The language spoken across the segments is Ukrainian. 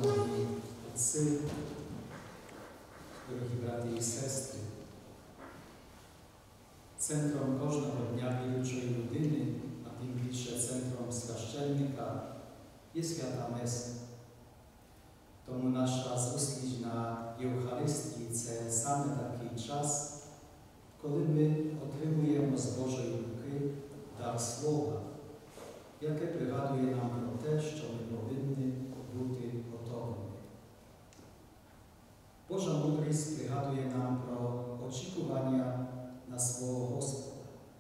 Шановні отці, дорогі брати і сестри, центром кожного дня віруючої людини, а тим більше центром священника, є свята Меса. Тому наша зустріч на Євхаристії – це саме такий час, коли ми отримуємо з Божої руки дар Слова, яке пригадує нам про те, що ми повинні бути готовими. Божа мудрість пригадує нам про очікування на свого Господа.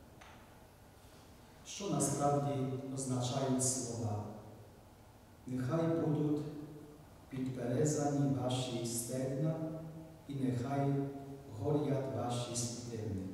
Що насправді означають слова? Нехай будуть підперезані ваші стегна і нехай горять ваші світильники.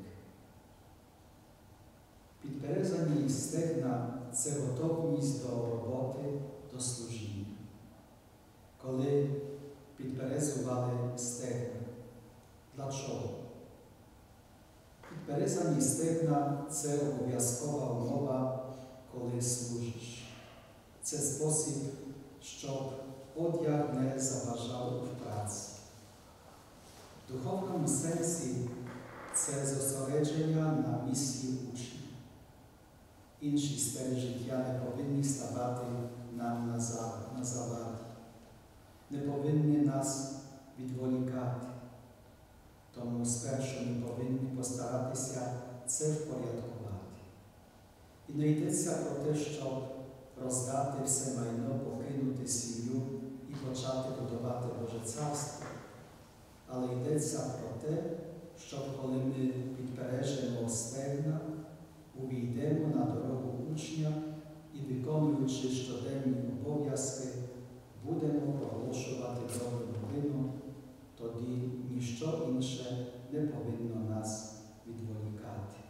Підперезані стегна – це готовність до роботи, до служіння. Коли підперезували стегна. Для чого? Підперезані стегна – це обов'язкова умова, коли служиш. Це спосіб, щоб одяг не заважав у праці. В духовному сенсі це зосередження на місії учня. Інші сфери життя не повинні ставати нам на заваді. Не повинні нас відволікати. Тому спершу ми повинні постаратися це впорядкувати. І не йдеться про те, щоб роздати все майно, покинути сім'ю і почати будувати Боже Царство. Але йдеться про те, щоб коли ми підпережемо стегна, увійдемо на дорогу учня і, виконуючи щоденні обов'язки, будемо проголошувати добру новину, тоді ніщо інше не повинно нас відволікати.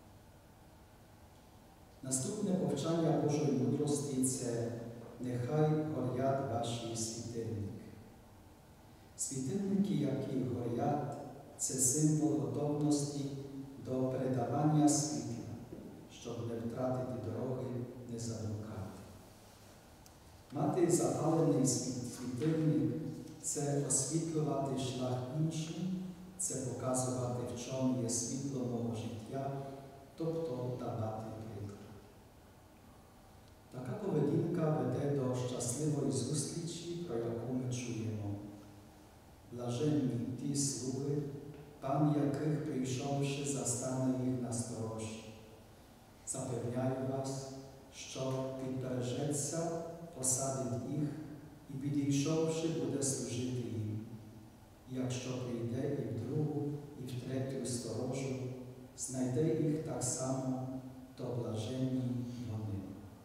Наступне повчання Божої мудрості – це «Нехай горять ваші світильники». Світильники, які горять, це символ готовності до передавання світла, щоб не втратити дороги, не заблукати. Мати запалений світильник – це освітлювати шлях іншим, це показувати, в чому є світло мого життя, тобто давати приклад. Така поведінка веде до щасливої зустрічі, про яку ми чуємо. Блаженні ті слуги, пан яких, прийшовши, застане їх на сторожі. Запевняю вас, що підбережеться, посадить їх і, підійшовши, буде служити їм. Якщо прийде і в другу, і в третю сторожу, знайде їх так само, то блаженні вони.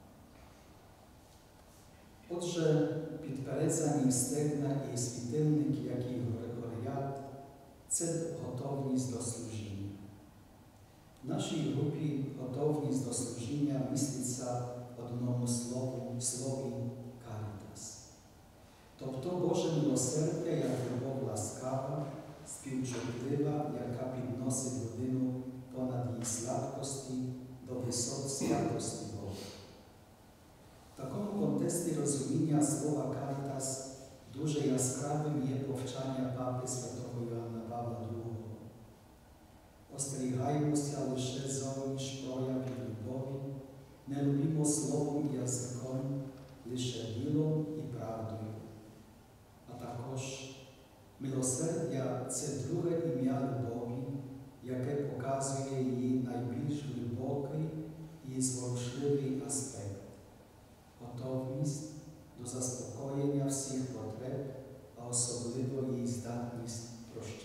Отже, підперезані стегна і світильники, які горять, це готовність до служіння. В нашій групі готовність до служіння міститься в одному слові «карітас». Тобто Боже милосердя, як любов ласкава, співчутлива, яка підносить людину понад її слабкості до висот святості Бога. В такому контексті розуміння слова «карітас» дуже яскравим є повчання папи святого Йоанна Павла II. Остерігаємося лише зовніш проявів любові, не любімо словом і язиком, лише ділом і правдою. А також милосердя – це друге ім'я любові, яке показує її найбільш глибокий і зворушливий аспект – готовність до заспокоєння всіх потреб, а особливо її здатність прощати.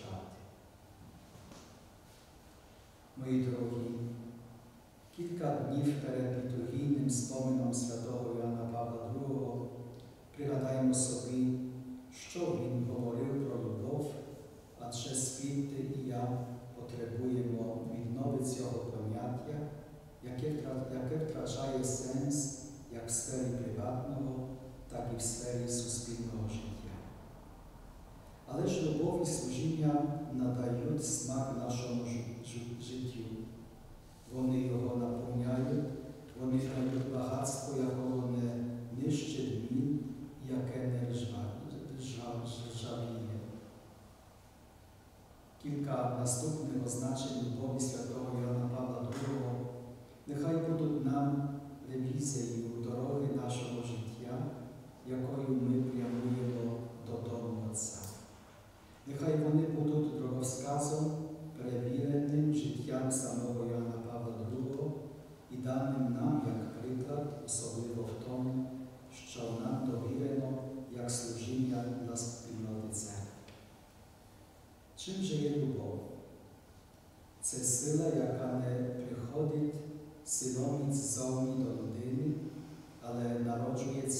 Мої дорогі, кілька днів перед літургійним спомином святого Йоанна Павла II пригадаємо собі, що він говорив про любов, адже світ і я потребуємо віднови цього поняття, яке втрачає сенс як в сфері приватного, так і в сфері суспільного життя. Але ж любов і служіння надають смак нашому життю. Вони його наповняють, вони дають багатство, якого не нищить мін, яке не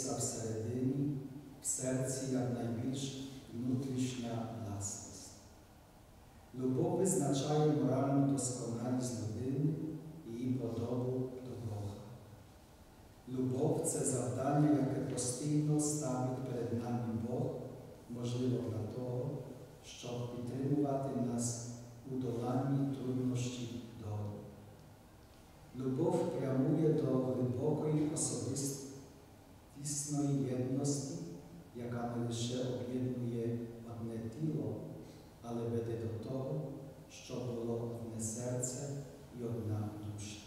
місця всередині, в серці як найбільш внутрішня власність. Любов визначає моральну досконалість людини і її подобу до Бога. Любов – це завдання, яке постійно ставить перед нами Бог, можливо для того, щоб підтримувати нас у доланні труднощів долі. Любов прямує до глибокої особистісної єдності, яка не лише об'єднує одне тіло, але веде до того, щоб було одне серце і одна душа.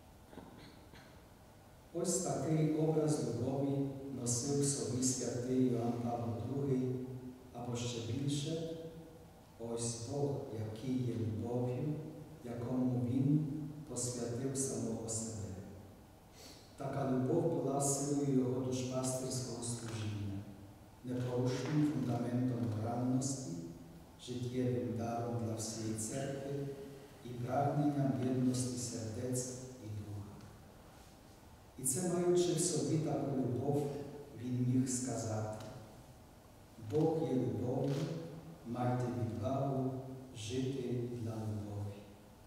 Ось такий образ любові носив собі святий Іоанн Павло II, або ще більше, ось Бог, який є любов'ю, якому Він посвятив самого себе. Така любов була силою його душпастирського служіння, непорушним фундаментом моральності, життєвим даром для всієї церкви і прагненням єдності сердець і духа. І це, маючи в собі таку любов, він міг сказати: Бог є любов'ю, майте відвагу жити для любові.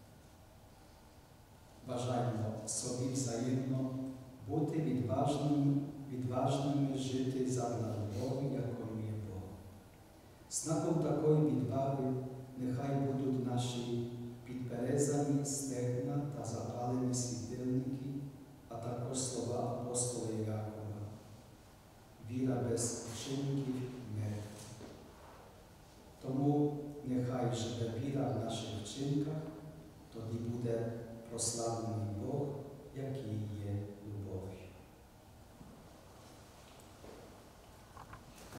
Бажаємо собі взаємно бути відважними жити задля любові, якою є Бог. Знаком такої відваги нехай будуть наші підперезані стегна та запалені світильники, а також слова апостола Якова: віра без вчинків мертва. Тому нехай живе віра в наших вчинках, тоді буде прославлений Бог, який є